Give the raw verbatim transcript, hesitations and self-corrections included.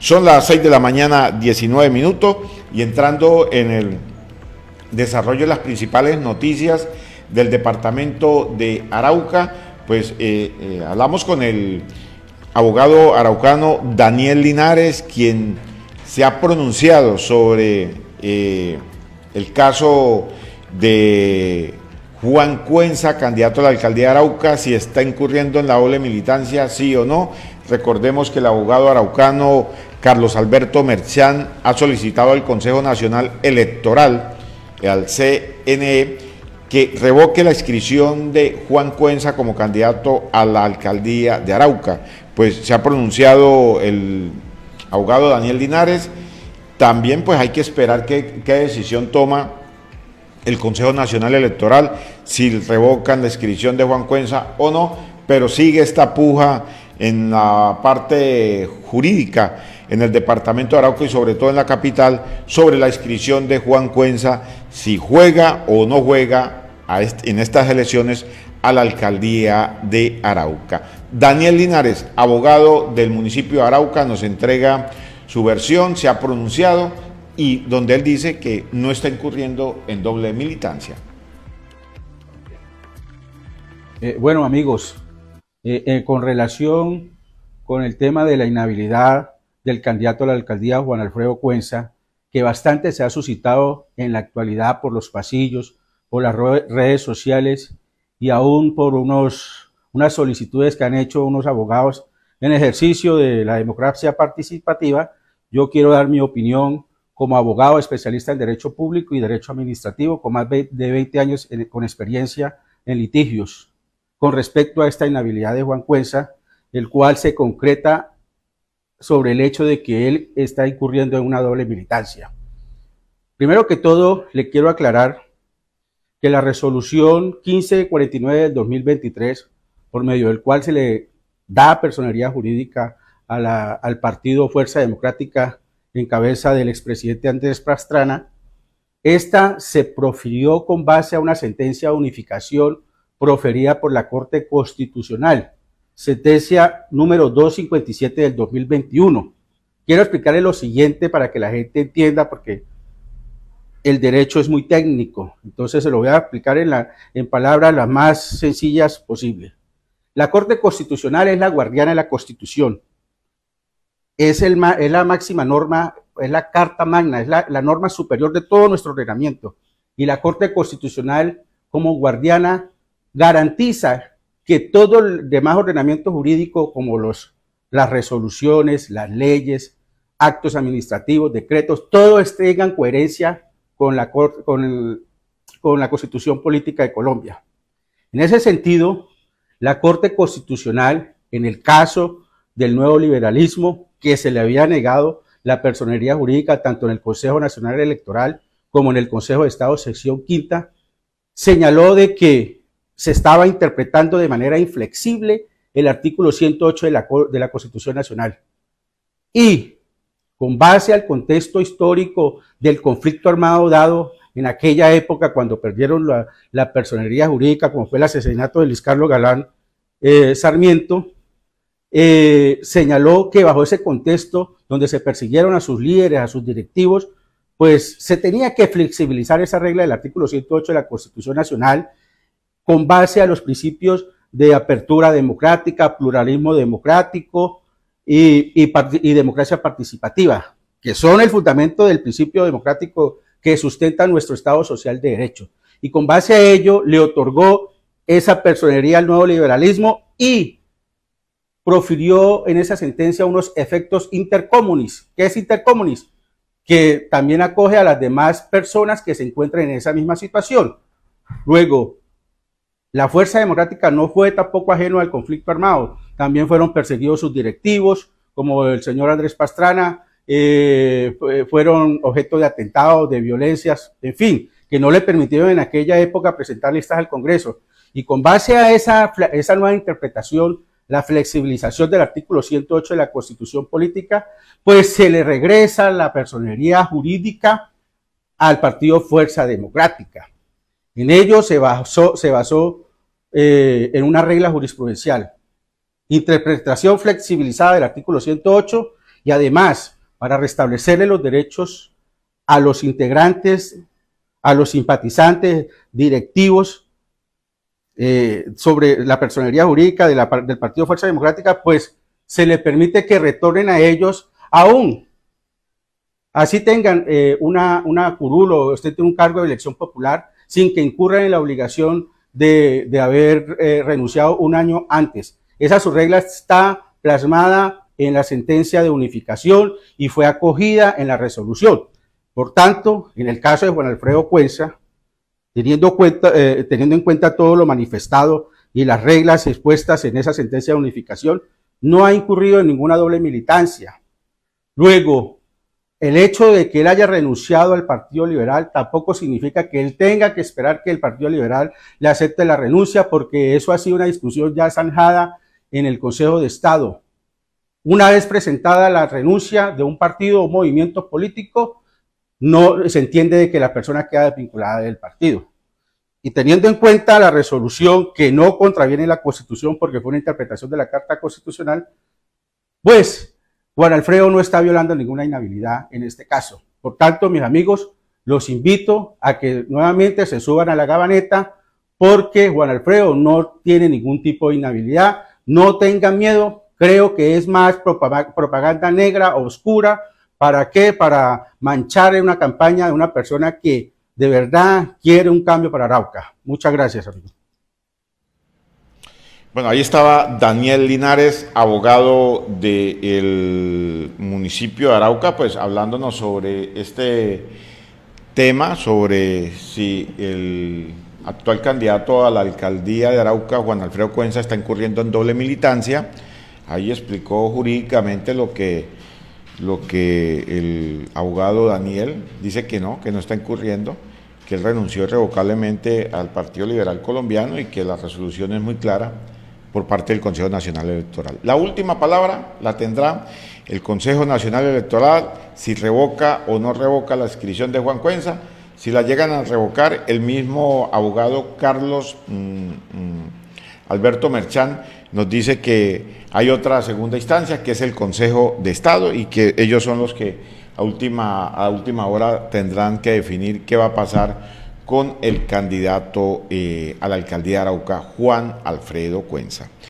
Son las seis de la mañana, diecinueve minutos, y entrando en el desarrollo de las principales noticias del departamento de Arauca, pues eh, eh, hablamos con el abogado araucano Daniel Linares, quien se ha pronunciado sobre eh, el caso de Juan Cuenza, candidato a la alcaldía de Arauca, si está incurriendo en la doble militancia, sí o no. Recordemos que el abogado araucano Carlos Alberto Merchán ha solicitado al Consejo Nacional Electoral, al C N E, que revoque la inscripción de Juan Cuenza como candidato a la alcaldía de Arauca. Pues se ha pronunciado el abogado Daniel Linares. También pues hay que esperar qué, qué decisión toma el Consejo Nacional Electoral, si revocan la inscripción de Juan Cuenza o no, pero sigue esta puja en la parte jurídica en el departamento de Arauca y sobre todo en la capital sobre la inscripción de Juan Cuenza, si juega o no juega a este, en estas elecciones a la alcaldía de Arauca. Daniel Linares, abogado del municipio de Arauca, nos entrega su versión, se ha pronunciado y donde él dice que no está incurriendo en doble militancia. Eh, bueno, amigos, eh, eh, con relación con el tema de la inhabilidad del candidato a la alcaldía Juan Alfredo Cuenza, que bastante se ha suscitado en la actualidad por los pasillos, por las redes sociales y aún por unos, unas solicitudes que han hecho unos abogados en ejercicio de la democracia participativa. Yo quiero dar mi opinión como abogado especialista en Derecho Público y Derecho Administrativo, con más de veinte años con experiencia en litigios, con respecto a esta inhabilidad de Juan Cuenza, el cual se concreta sobre el hecho de que él está incurriendo en una doble militancia. Primero que todo, le quiero aclarar que la resolución quince cuarenta y nueve del dos mil veintitrés, por medio del cual se le da personería jurídica a la, al partido Fuerza Democrática en cabeza del expresidente Andrés Pastrana, esta se profirió con base a una sentencia de unificación proferida por la Corte Constitucional, sentencia número doscientos cincuenta y siete del dos mil veintiuno. Quiero explicarle lo siguiente para que la gente entienda, porque el derecho es muy técnico, entonces se lo voy a explicar en, la, en palabras las más sencillas posible. La Corte Constitucional es la guardiana de la Constitución, es, el, es la máxima norma, es la carta magna, es la, la norma superior de todo nuestro ordenamiento, y la Corte Constitucional como guardiana garantiza que todo el demás ordenamiento jurídico, como los, las resoluciones, las leyes, actos administrativos, decretos, todo esté en coherencia con la, con, el, con la Constitución Política de Colombia. En ese sentido, la Corte Constitucional, en el caso del nuevo liberalismo, que se le había negado la personería jurídica tanto en el Consejo Nacional Electoral como en el Consejo de Estado, sección quinta, señaló de que se estaba interpretando de manera inflexible el artículo ciento ocho de la, de la Constitución Nacional. Y con base al contexto histórico del conflicto armado dado en aquella época cuando perdieron la, la personería jurídica, como fue el asesinato de Luis Carlos Galán eh, Sarmiento, eh, señaló que bajo ese contexto donde se persiguieron a sus líderes, a sus directivos, pues se tenía que flexibilizar esa regla del artículo ciento ocho de la Constitución Nacional con base a los principios de apertura democrática, pluralismo democrático y, y, y democracia participativa, que son el fundamento del principio democrático que sustenta nuestro Estado social de derecho. Y con base a ello le otorgó esa personería al nuevo liberalismo y profirió en esa sentencia unos efectos intercomunis. ¿Qué es intercomunis? Que también acoge a las demás personas que se encuentran en esa misma situación. Luego, la Fuerza Democrática no fue tampoco ajeno al conflicto armado, también fueron perseguidos sus directivos, como el señor Andrés Pastrana, eh, fueron objeto de atentados, de violencias, en fin, que no le permitieron en aquella época presentar listas al Congreso. Y con base a esa, esa nueva interpretación, la flexibilización del artículo ciento ocho de la Constitución Política, pues se le regresa la personería jurídica al partido Fuerza Democrática. En ello se basó, se basó eh, en una regla jurisprudencial, interpretación flexibilizada del artículo ciento ocho y además para restablecerle los derechos a los integrantes, a los simpatizantes, directivos, eh, sobre la personería jurídica de la, del Partido Fuerza Democrática, pues se le permite que retornen a ellos, aún así tengan eh, una, una curul o usted tiene un cargo de elección popular, sin que incurran en la obligación de, de haber eh, renunciado un año antes. Esa su regla está plasmada en la sentencia de unificación y fue acogida en la resolución. Por tanto, en el caso de Juan Alfredo Cuenza, teniendo, cuenta, eh, teniendo en cuenta todo lo manifestado y las reglas expuestas en esa sentencia de unificación, no ha incurrido en ninguna doble militancia. Luego, el hecho de que él haya renunciado al Partido Liberal tampoco significa que él tenga que esperar que el Partido Liberal le acepte la renuncia, porque eso ha sido una discusión ya zanjada en el Consejo de Estado. Una vez presentada la renuncia de un partido o movimiento político, no se entiende de que la persona queda desvinculada del partido. Y teniendo en cuenta la resolución que no contraviene la Constitución porque fue una interpretación de la Carta Constitucional, pues Juan Alfredo no está violando ninguna inhabilidad en este caso. Por tanto, mis amigos, los invito a que nuevamente se suban a la gabaneta, porque Juan Alfredo no tiene ningún tipo de inhabilidad. No tengan miedo, creo que es más propaganda negra, oscura. ¿Para qué? Para manchar una campaña de una persona que de verdad quiere un cambio para Arauca. Muchas gracias, amigo. Bueno, ahí estaba Daniel Linares, abogado del municipio de Arauca, pues hablándonos sobre este tema, sobre si el actual candidato a la alcaldía de Arauca, Juan Alfredo Cuenza, está incurriendo en doble militancia. Ahí explicó jurídicamente lo que, lo que el abogado Daniel dice que no, que no está incurriendo, que él renunció irrevocablemente al Partido Liberal Colombiano y que la resolución es muy clara por parte del Consejo Nacional Electoral. La última palabra la tendrá el Consejo Nacional Electoral, si revoca o no revoca la inscripción de Juan Cuenza. Si la llegan a revocar, el mismo abogado Carlos mmm, mmm, Alberto Merchán nos dice que hay otra segunda instancia, que es el Consejo de Estado, y que ellos son los que a última, a última hora tendrán que definir qué va a pasar con el candidato eh, a la alcaldía de Arauca, Juan Alfredo Cuenza.